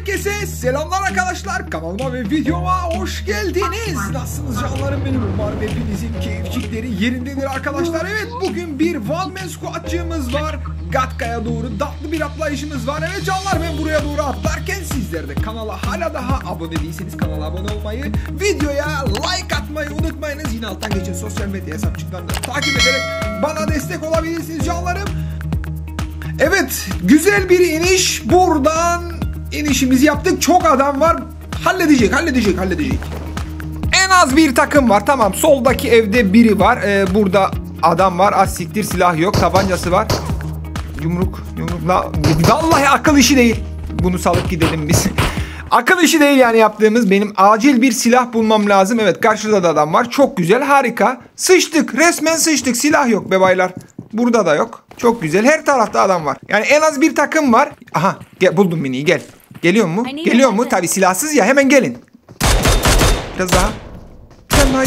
Herkese selamlar arkadaşlar, kanalıma ve videoma hoş geldiniz. Nasılsınız canlarım benim? Umarım hepinizin keyifçikleri yerindedir arkadaşlar. Evet, bugün bir one man squatçığımız var. Gatka'ya doğru tatlı bir atlayışımız var. Evet canlar, ben buraya doğru atlarken sizler de kanala hala daha abone değilseniz kanala abone olmayı, videoya like atmayı unutmayınız. Yine alttan geçin sosyal medya hesapçıklarını takip ederek bana destek olabilirsiniz canlarım. Evet, güzel bir iniş. Buradan inişimizi yaptık. Çok adam var. Halledecek. En az bir takım var. Tamam, soldaki evde biri var. Burada adam var. Az siktir, silah yok. Tabancası var. Yumruk. Vallahi akıl işi değil. Bunu salıp gidelim biz. Akıl işi değil yani yaptığımız. Benim acil bir silah bulmam lazım. Evet, karşıda da adam var. Çok güzel, harika. Sıçtık. Resmen sıçtık. Silah yok be baylar. Burada da yok. Çok güzel. Her tarafta adam var. Yani en az bir takım var. Aha, buldum miniyi, gel. Geliyor mu? Geliyor mu? Tabii silahsız ya. Hemen gelin. Biraz daha. Hemen.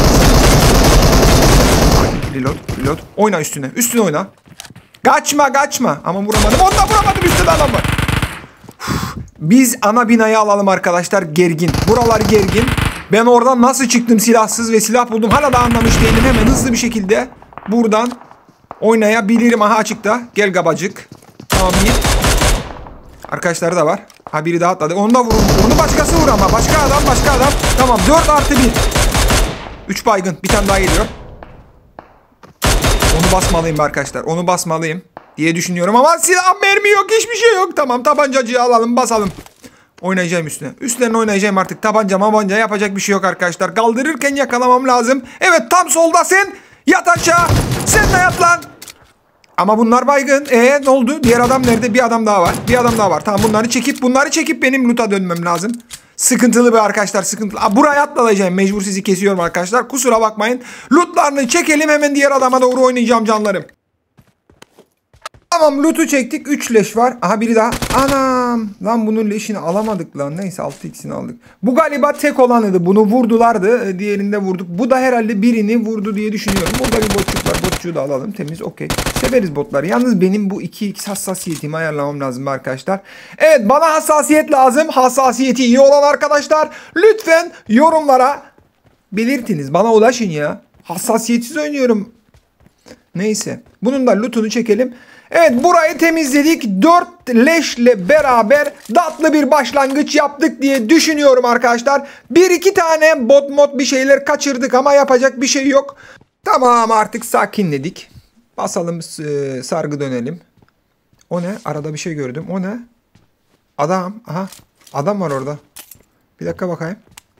Reload. Oyna üstüne. Üstüne oyna. Kaçma. Ama vuramadım. Ondan vuramadım. Üstte de adam var. Biz ana binayı alalım arkadaşlar. Gergin. Buralar gergin. Ben oradan nasıl çıktım silahsız ve silah buldum. Hala da anlamış değilim. Hemen hızlı bir şekilde buradan oynayabilirim. Aha, açıkta. Gel gabacık. Tamam, iyi. Arkadaşları da var. Ha, biri daha atladı. Onu da vurun. Onu başkası vur ama. Başka adam. Tamam, 4+1. 3 baygın. Bir tane daha geliyor. Onu basmalıyım arkadaşlar. Onu basmalıyım diye düşünüyorum ama silah, mermi yok. Hiçbir şey yok. Tamam, tabancacıyı alalım, basalım. Oynayacağım üstüne. Üstlerine oynayacağım artık. Tabanca yapacak bir şey yok arkadaşlar. Kaldırırken yakalamam lazım. Evet, tam soldasın. Yat aşağı. Sen de yat lan. Ama bunlar baygın. Ne oldu? Diğer adam nerede? Bir adam daha var. Tamam, bunları çekip benim loot'a dönmem lazım. Sıkıntılı be arkadaşlar, sıkıntılı. Buraya atlayacağım. Mecbur sizi kesiyorum arkadaşlar. Kusura bakmayın. Loot'larını çekelim, hemen diğer adama doğru oynayacağım canlarım. Tamam, loot'u çektik. 3 leş var. Aha, biri daha. Anam. Lan bunun leşini alamadık lan. Neyse, 6x'ini aldık. Bu galiba tek olanıydı. Bunu vurdulardı. Diğerinde vurduk. Bu da herhalde birini vurdu diye düşünüyorum. Burada bir botçuk var. Botçuğu da alalım. Temiz, okey. Severiz botları. Yalnız benim bu 2x hassasiyetimi ayarlamam lazım arkadaşlar. Evet, bana hassasiyet lazım. Hassasiyeti iyi olan arkadaşlar, lütfen yorumlara belirtiniz. Bana ulaşın ya. Hassasiyetsiz oynuyorum. Neyse. Bunun da loot'unu çekelim. Evet, burayı temizledik. 4 leşle beraber tatlı bir başlangıç yaptık diye düşünüyorum arkadaşlar. 1-2 tane bot bir şeyler kaçırdık ama yapacak bir şey yok. Tamam, artık sakinledik. Basalım, sargı dönelim. O ne? Arada bir şey gördüm. O ne? Adam. Aha. Adam var orada. Bir dakika bakayım.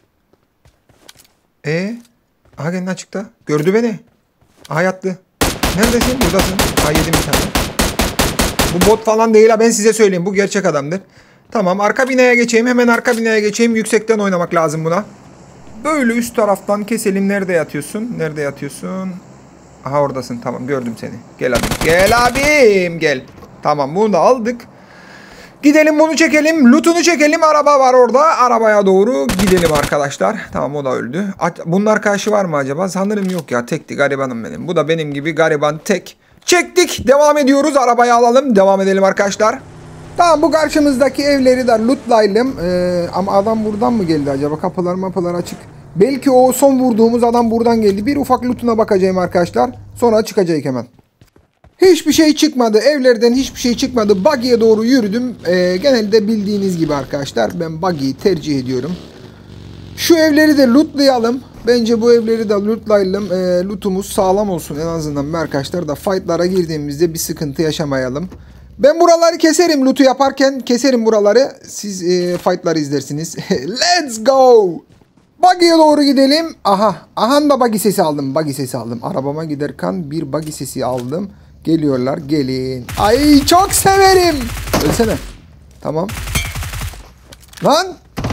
Aha, kendini açıkta. Gördü beni. Aha, yattı. Neredesin? Buradasın. Aha, yedim bir tane. Bu bot falan değil ha, ben size söyleyeyim. Bu gerçek adamdır. Tamam, arka binaya geçeyim. Hemen arka binaya geçeyim. Yüksekten oynamak lazım buna. Böyle üst taraftan keselim. Nerede yatıyorsun? Aha, oradasın. Tamam, gördüm seni. Gel abim. Gel. Tamam, bunu da aldık. Gidelim, bunu çekelim. Loot'unu çekelim. Araba var orada. Arabaya doğru gidelim arkadaşlar. Tamam, o da öldü. Bunlar karşı var mı acaba? Sanırım yok ya. Tekti, garibanım benim. Bu da benim gibi gariban tek. Çektik. Devam ediyoruz. Arabayı alalım. Devam edelim arkadaşlar. Tamam, bu karşımızdaki evleri de lootlayalım. Ama adam buradan mı geldi acaba? Kapılar açık. Belki o son vurduğumuz adam buradan geldi. Bir ufak lootuna bakacağım arkadaşlar. Sonra çıkacak hemen. Hiçbir şey çıkmadı. Evlerden hiçbir şey çıkmadı. Buggy'ye doğru yürüdüm. Genelde bildiğiniz gibi arkadaşlar, ben buggy'yi tercih ediyorum. Şu evleri de lootlayalım. Bence bu evleri de lootlayalım. Lootumuz sağlam olsun en azından arkadaşlar, da fightlara girdiğimizde bir sıkıntı yaşamayalım. Ben buraları keserim. Loot'u yaparken keserim buraları. Siz fightları izlersiniz. Let's go. Buggy'ye doğru gidelim. Aha da buggy sesi aldım. Arabama giderken bir buggy sesi aldım. Geliyorlar, gelin. Ay, çok severim. Ölsene. Tamam. Lan.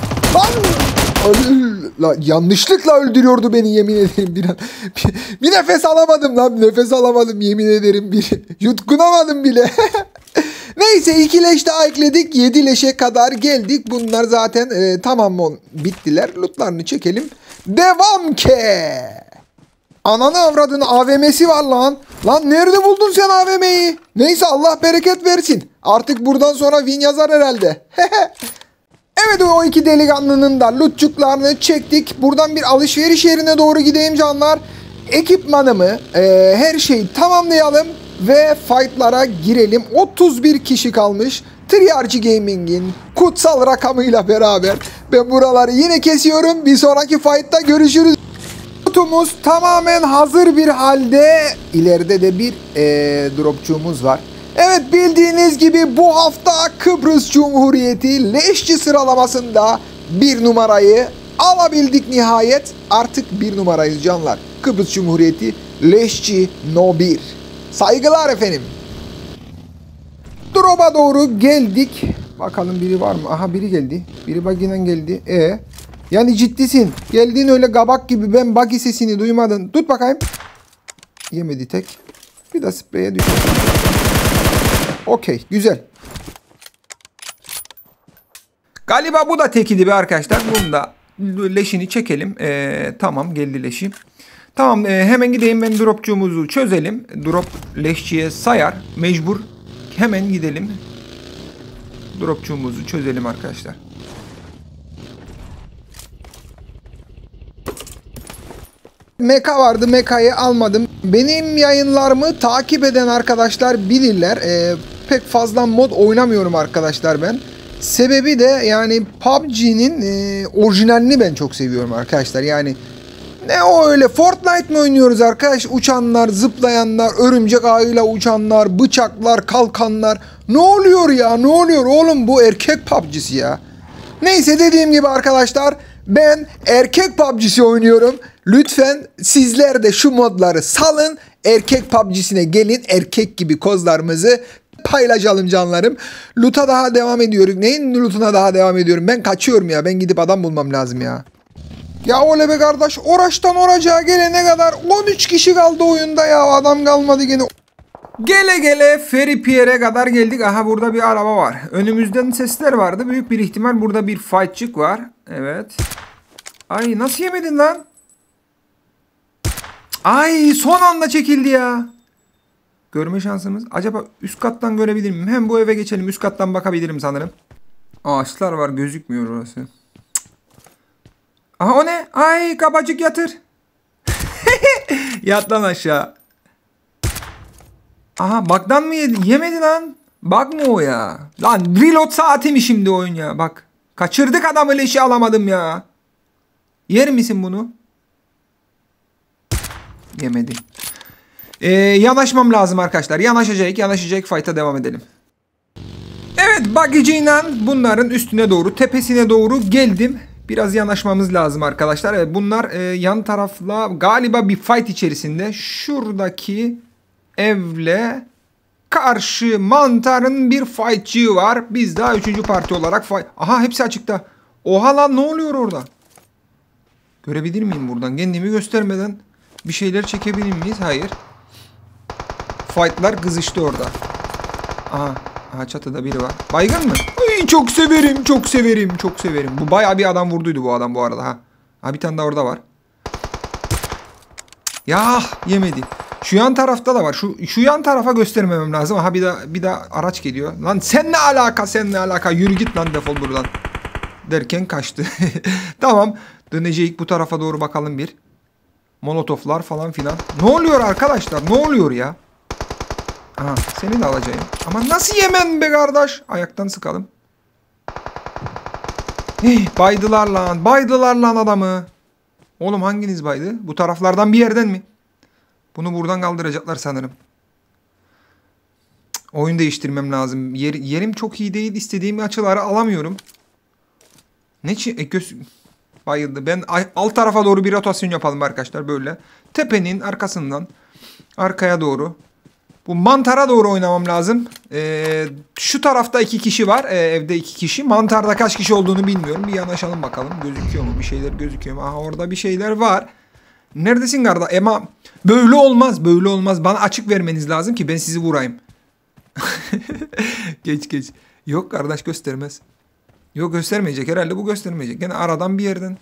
Yanlışlıkla öldürüyordu beni, yemin ederim. Bir nefes alamadım lan. Yemin ederim. Yutkunamadım bile. Neyse, 2 leş daha ekledik. 7 leşe kadar geldik. Bunlar zaten tamam, bittiler. Lootlarını çekelim. Devam ki. Ananı avradını, AVM'si var lan. Lan nerede buldun sen AVM'yi? Neyse, Allah bereket versin. Artık buradan sonra win yazar herhalde. Evet, o iki delikanlının da lootçuklarını çektik. Buradan bir alışveriş yerine doğru gideyim canlar. Ekipmanımı, her şeyi tamamlayalım ve fightlara girelim. 31 kişi kalmış. Triarchy Gaming'in kutsal rakamıyla beraber ben buraları yine kesiyorum. Bir sonraki fight'ta görüşürüz. Lootumuz tamamen hazır bir halde. İleride de bir dropçuğumuz var. Evet, bildiğiniz gibi bu hafta Kıbrıs Cumhuriyeti leşçi sıralamasında bir numarayı alabildik nihayet. Artık bir numarayız canlar. Kıbrıs Cumhuriyeti leşçi No 1. Saygılar efendim. Drop'a doğru geldik. Bakalım biri var mı? Aha, biri geldi. Biri buggy'yle geldi. Yani ciddisin. Geldiğin öyle kabak gibi, ben buggy sesini duymadın. Tut bakayım. Yemedi tek. Bir de spreye düştü. Okey, güzel. Galiba bu da tekiydi be arkadaşlar. Bunu da leşini çekelim. Tamam, geldi leşi. Tamam, hemen gideyim, ben dropçuğumuzu çözelim. Drop leşçiye sayar. Mecbur. Hemen gidelim. Dropçuğumuzu çözelim arkadaşlar. Meka vardı. Meka'yı almadım. Benim yayınlarımı takip eden arkadaşlar bilirler. Pek fazla mod oynamıyorum arkadaşlar ben. Sebebi de yani PUBG'nin orijinalini ben çok seviyorum arkadaşlar. Yani ne o öyle Fortnite mi oynuyoruz arkadaş? Uçanlar, zıplayanlar, örümcek ağıyla uçanlar, bıçaklar, kalkanlar. Ne oluyor ya? Ne oluyor oğlum, bu erkek PUBG'si ya. Neyse, dediğim gibi arkadaşlar, ben erkek PUBG'si oynuyorum. Lütfen sizler de şu modları salın. Erkek PUBG'sine gelin. Erkek gibi kozlarımızı paylaşalım canlarım. Loot'a daha devam ediyoruz. Neyin loot'una daha devam ediyorum? Ben kaçıyorum ya. Ben gidip adam bulmam lazım ya. Ya öyle be kardeş. Oraçtan oracağa gelene kadar 13 kişi kaldı oyunda ya. Adam kalmadı gene. Gele gele Ferry Pierre'e kadar geldik. Aha, burada bir araba var. Önümüzden sesler vardı. Büyük bir ihtimal burada bir fightçık var. Evet. Ay, nasıl yemedin lan? Ay, son anda çekildi ya. Görme şansımız. Acaba üst kattan görebilir miyim? Hem bu eve geçelim. Üst kattan bakabilirim sanırım. Ağaçlar var. Gözükmüyor orası. Aha, o ne? Ay, kabacık yatır. Yat lan aşağı. Aha, bug'dan mı yedi? Yemedi lan. Bug mı o ya? Lan reload saati mi şimdi oyun ya? Bak. Kaçırdık adamı, leşi alamadım ya. Yer misin bunu? Yemedi. Yanaşmam lazım arkadaşlar. Yanaşacak. Fight'a devam edelim. Evet, buggy'ciyle bunların üstüne doğru, tepesine doğru geldim. Biraz yanaşmamız lazım arkadaşlar. Evet, bunlar yan tarafla galiba bir fight içerisinde. Şuradaki evle karşı mantarın bir fightçığı var. Biz daha 3. parti olarak fight. Aha, hepsi açıkta. Oha lan, ne oluyor orada? Görebilir miyim buradan? Kendimi göstermeden bir şeyler çekebilir miyiz? Hayır. Fight'lar kızıştı orada. Aha, çatıda biri var. Baygın mı? Ay, çok severim. Bu bayağı bir adam vurduydu bu adam bu arada ha. Ha, bir tane daha orada var. Ya, yemedi. Şu yan tarafta da var. Şu yan tarafa göstermemem lazım. Aha, bir daha araç geliyor. Lan sen ne alaka? Yürü git lan, defol buradan. Derken kaçtı. Tamam. Döneceğiz bu tarafa doğru, bakalım bir. Molotoflar falan filan. Ne oluyor arkadaşlar? Ne oluyor ya? Aha, seni de alacağım. Ama nasıl yemem be kardeş? Ayaktan sıkalım. Baydılar lan adamı. Oğlum, hanginiz baydı? Bu taraflardan bir yerden mi? Bunu buradan kaldıracaklar sanırım. Oyun değiştirmem lazım. Yerim çok iyi değil. İstediğim açıları alamıyorum. Ne bayıldı. Ben alt tarafa doğru bir rotasyon yapalım arkadaşlar, böyle. Tepenin arkasından arkaya doğru. Bu mantara doğru oynamam lazım. Şu tarafta 2 kişi var. Evde 2 kişi. Mantarda kaç kişi olduğunu bilmiyorum. Bir yanaşalım bakalım. Gözüküyor mu? Bir şeyler gözüküyor mu? Aha, orada bir şeyler var. Neredesin kardeş? Ama böyle olmaz. Bana açık vermeniz lazım ki ben sizi vurayım. Geç. Yok kardeş, göstermez. Yok, göstermeyecek herhalde, bu göstermeyecek. Gene aradan bir yerden.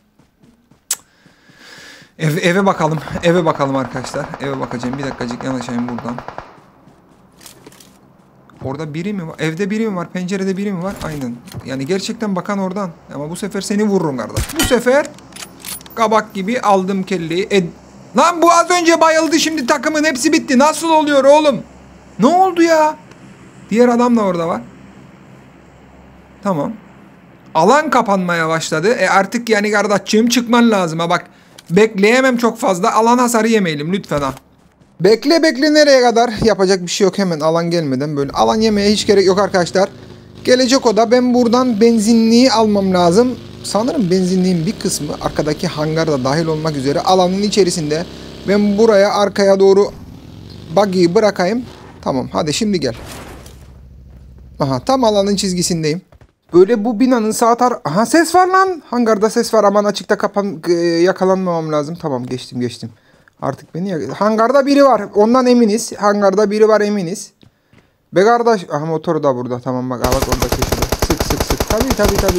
Eve bakalım. Eve bakalım arkadaşlar. Eve bakacağım. Bir dakikacık yanaşayım buradan. Orada biri mi var? Evde biri mi var? Pencerede biri mi var? Aynen. Yani gerçekten bakan oradan. Ama bu sefer seni vururum kardeş. Bu sefer kabak gibi aldım kelleyi. Lan bu az önce bayıldı, şimdi takımın hepsi bitti. Nasıl oluyor oğlum? Ne oldu ya? Diğer adam da orada var. Tamam. Alan kapanmaya başladı. Artık yani kardeşciğim çıkman lazım ha bak. Bekleyemem çok fazla. Alan hasarı yemeyelim lütfen ha. Bekle nereye kadar? Yapacak bir şey yok, hemen alan gelmeden böyle. Alan yemeye hiç gerek yok arkadaşlar. Gelecek o da, ben buradan benzinliği almam lazım. Sanırım benzinliğin bir kısmı arkadaki hangarda dahil olmak üzere alanın içerisinde. Ben buraya arkaya doğru buggy'yi bırakayım. Tamam hadi şimdi gel. Aha tam alanın çizgisindeyim. Böyle bu binanın sağ Aha ses var lan. Hangarda ses var, aman açıkta yakalanmamam lazım. Tamam geçtim. Artık beni hangarda biri var. Ondan eminiz. Hangarda biri var eminiz. Be kardeş. Aha motoru da burada. Tamam bak. Bak orada köşede. Sık. Tabii.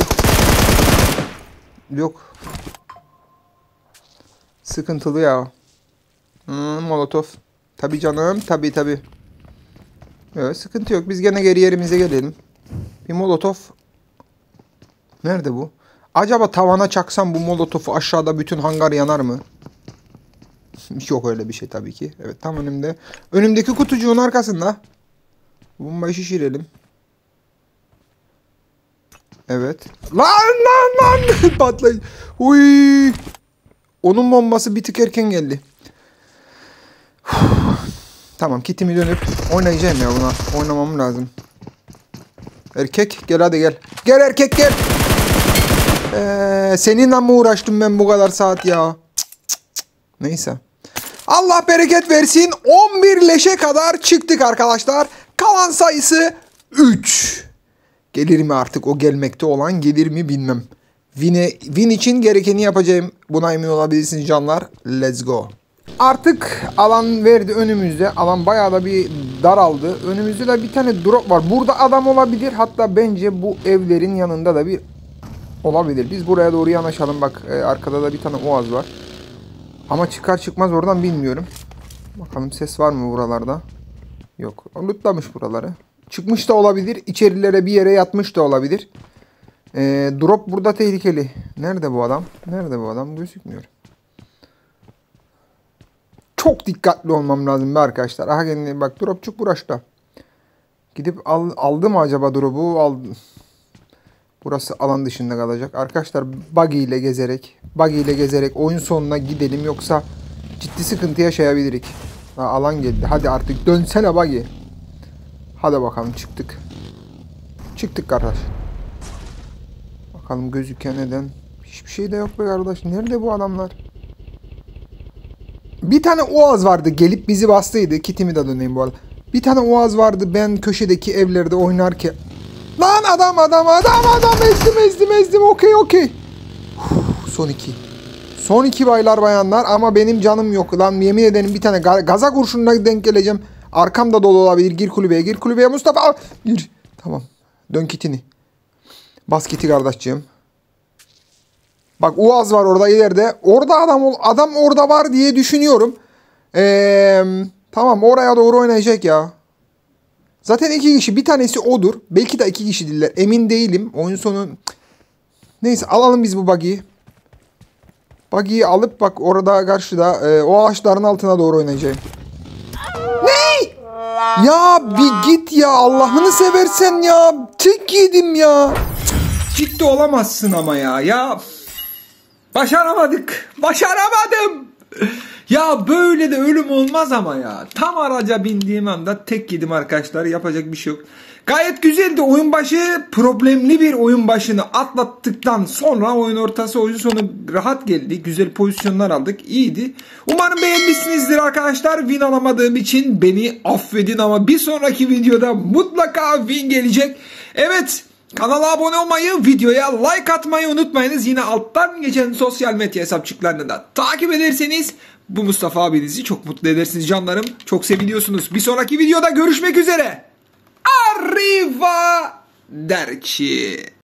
Yok. Sıkıntılı ya. Molotof. Tabii canım. Tabii. Evet sıkıntı yok. Biz gene geri yerimize gelelim. Bir molotof. Nerede bu? Acaba tavana çaksam bu molotofu aşağıda bütün hangar yanar mı? Yok öyle bir şey tabii ki. Evet tam önümde. Önümdeki kutucuğun arkasında. Bombayı şişirelim. Evet. Lan! Patlayın. Uy! Onun bombası bir tık erken geldi. Tamam kitimi dönüp oynayacağım ya buna. Oynamam lazım. Erkek gel hadi gel. Gel erkek gel. Seninle mi uğraştım ben bu kadar saat ya? Cık. Neyse. Allah bereket versin. 11 leşe kadar çıktık arkadaşlar. Kalan sayısı 3. Gelir mi artık o gelmekte olan, gelir mi bilmem. Win için gerekeni yapacağım. Buna emin olabilirsiniz canlar. Let's go. Artık alan verdi önümüzde. Alan bayağı da bir daraldı. Önümüzde de bir tane drop var. Burada adam olabilir. Hatta bence bu evlerin yanında da bir olabilir. Biz buraya doğru yanaşalım. Bak arkada da bir tane oaz var. Ama çıkar çıkmaz oradan bilmiyorum. Bakalım ses var mı buralarda? Yok. Lootlamış buraları. Çıkmış da olabilir. İçerilere bir yere yatmış da olabilir. Drop burada tehlikeli. Nerede bu adam? Gözükmüyor. Çok dikkatli olmam lazım be arkadaşlar. Aha kendine bak, dropçuk burası. Gidip aldı mı acaba drop'u? Aldı. Burası alan dışında kalacak. Arkadaşlar buggy ile gezerek oyun sonuna gidelim. Yoksa ciddi sıkıntı yaşayabiliriz. Alan geldi. Hadi artık dönsene buggy. Hadi bakalım çıktık. Çıktık kardeş. Bakalım gözüken neden. Hiçbir şey de yok be kardeş. Nerede bu adamlar? Bir tane oğaz vardı. Gelip bizi bastıydı. Kitimi de döneyim bu arada. Bir tane oğaz vardı. Ben köşedeki evlerde oynarken. Lan adam. Ezdim. Okey. Son iki baylar bayanlar. Ama benim canım yok. Lan yemin ederim bir tane gaza kurşununa denk geleceğim. Arkamda dolu olabilir. Gir kulübeye Mustafa. Gir. Tamam. Dön kitini. Bas kiti kardeşciğim. Bak Uaz var orada ileride. Orada adam orada var diye düşünüyorum. Tamam oraya doğru oynayacak ya. Zaten 2 kişi, bir tanesi odur. Belki de 2 kişi değiller. Emin değilim. Oyun sonu. Neyse alalım biz bu buggy'yi. Buggy'yi alıp bak orada karşıda o ağaçların altına doğru oynayacağım. Ne? Ya bir git ya, Allah'ını seversen ya. Tek yedim ya. Ciddi olamazsın ama ya. Ya başaramadım. Ya böyle de ölüm olmaz ama ya. Tam araca bindiğim anda tek yedim arkadaşlar. Yapacak bir şey yok. Gayet güzeldi oyun başı. Problemli bir oyun başını atlattıktan sonra oyun ortası, oyun sonu rahat geldi. Güzel pozisyonlar aldık. İyiydi. Umarım beğenmişsinizdir arkadaşlar. Win alamadığım için beni affedin ama bir sonraki videoda mutlaka win gelecek. Evet. Kanala abone olmayı, videoya like atmayı unutmayınız. Yine alttan geçen sosyal medya hesapçıklarını da takip ederseniz bu Mustafa abinizi çok mutlu edersiniz canlarım. Çok seviliyorsunuz. Bir sonraki videoda görüşmek üzere. Arrivederci.